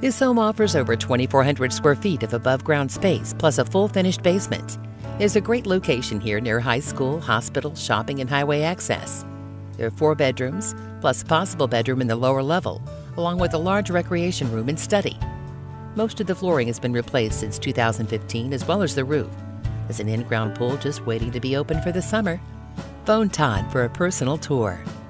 This home offers over 2,400 square feet of above-ground space, plus a full finished basement. There's a great location here near high school, hospital, shopping, and highway access. There are 4 bedrooms, plus a possible bedroom in the lower level, along with a large recreation room and study. Most of the flooring has been replaced since 2015, as well as the roof. There's an in-ground pool just waiting to be opened for the summer. Phone Todd for a personal tour.